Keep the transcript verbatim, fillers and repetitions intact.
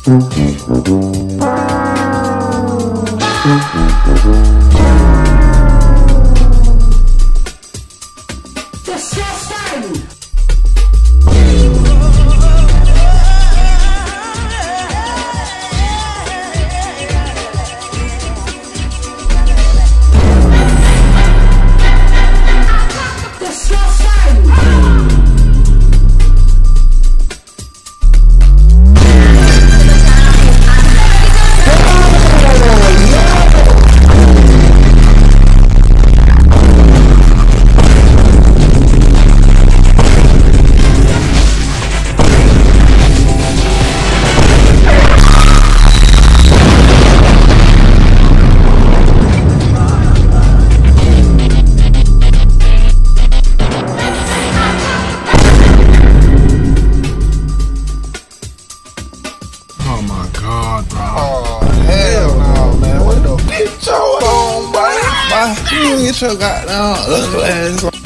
Oh my God, bro. Oh, hell no, man. What the bitch on, boy? Bye. You get your goddamn ugly ass.